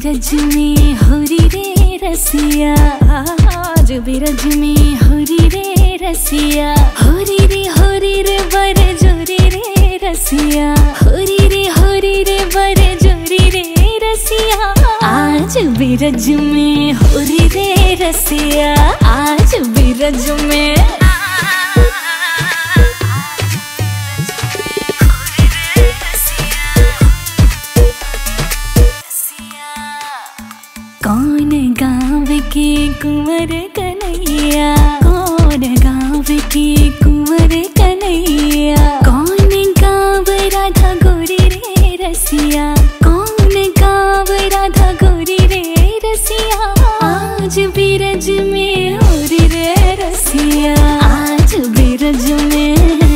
बिरज में होरी रे रसिया, आज बिरज में होरी रे रसिया। होरी रे बर जोरी रे रसिया, होरी रे बर जोरी रे रसिया। आज बिरज में होरी रे रसिया, आज बिरज में कौन गाँव के कुंवर कन्हैया, कौन गाँव के कुंवर कन्हैया। कौन गाँव राधा गोरी रे रसिया, कौन गाँव राधा गोरी रे रसिया। आज बिरज में होरी रे रसिया, आज बिरज में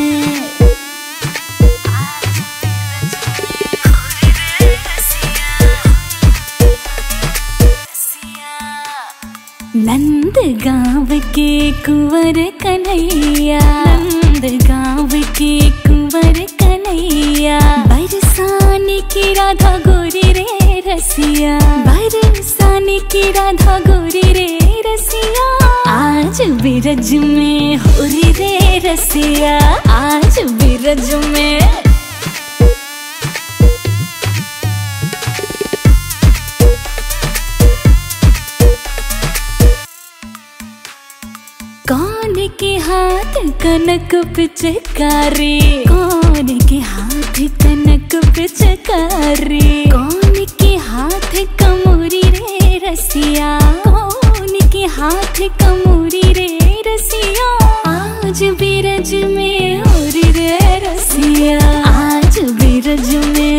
नंद गाँव के कुंवर कन्हैया, नंद गाँव के कुंवर कन्हैया। बरसाने की राधा गोरी रे रसिया, बरसाने की राधा गोरी रे रसिया। आज बिरज में होरी रे रसिया, आज बिरज में कौन के हाथ कनक पिचकारी, कौन के हाथ कनक पिचकारी। कौन के हाथ कमोरी रे रसिया, कौन के हाथ कमोरी रे रसिया। आज बिरज में होरी रे रसिया, आज बिरज में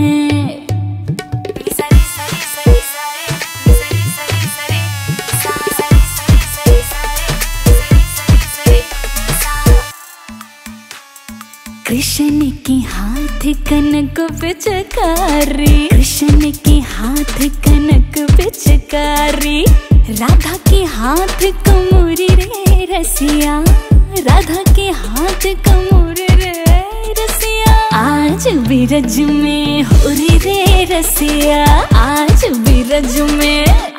कृष्ण के हाथ कनक पिचकारी, कृष्ण के हाथ कनक पिचकारी। राधा के हाथ कमोरी रे रसिया, राधा के हाथ कमोरी रे रसिया। आज बिरज में होरी रे रसिया, आज बिरज में